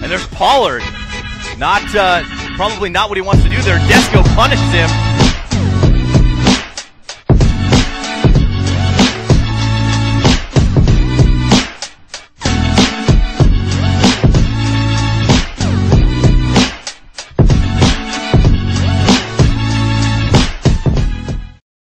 And there's Pollard. Not probably not what he wants to do there. Desko punishes him.